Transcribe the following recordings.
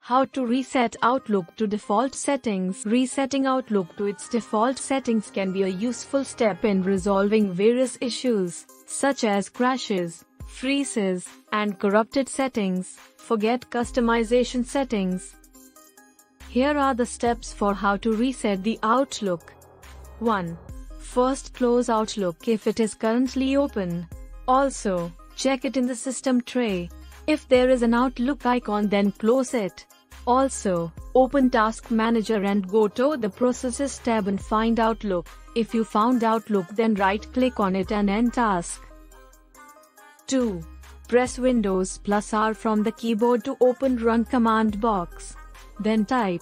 How to reset Outlook to default settings. Resetting Outlook to its default settings can be a useful step in resolving various issues, such as crashes, freezes, and corrupted settings. Forget customization settings. Here are the steps for how to reset the Outlook. 1. First, close Outlook if it is currently open. Also, check it in the system tray. If there is an Outlook icon, then close it. Also, open Task Manager and go to the Processes tab and find Outlook. If you found Outlook, then right-click on it and End Task. 2. Press Windows+R from the keyboard to open Run command box. Then type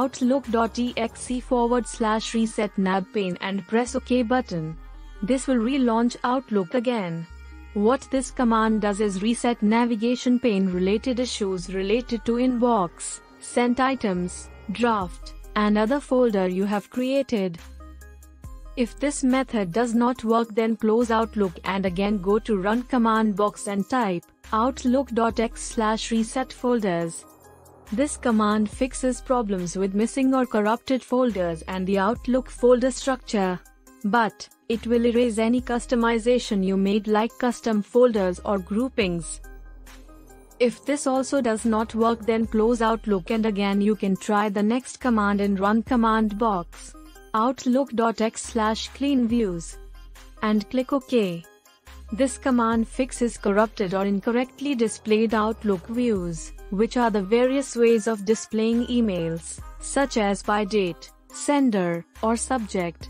outlook.exe/reset nav pane and press OK button. This will relaunch Outlook again. What this command does is reset navigation pane related issues related to inbox, sent items, draft, and other folder you have created. If this method does not work, then close Outlook and again go to Run command box and type outlook.exe/reset folders. This command fixes problems with missing or corrupted folders and the Outlook folder structure. But it will erase any customization you made, like custom folders or groupings. If this also does not work, then close Outlook and again you can try the next command in Run command box, outlook.exe/clean views, and click OK. This command fixes corrupted or incorrectly displayed Outlook views, which are the various ways of displaying emails, such as by date, sender, or subject.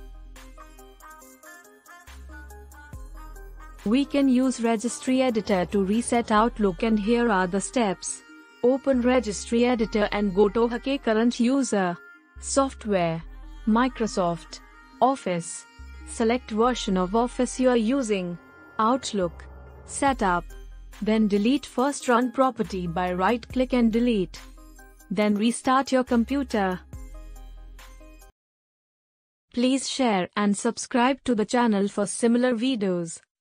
We can use Registry Editor to reset Outlook, and here are the steps. Open Registry Editor and go to OK Current User, Software, Microsoft Office. Select version of Office you are using, Outlook, Setup. Then delete first run property by right-click and delete. Then restart your computer. Please share and subscribe to the channel for similar videos.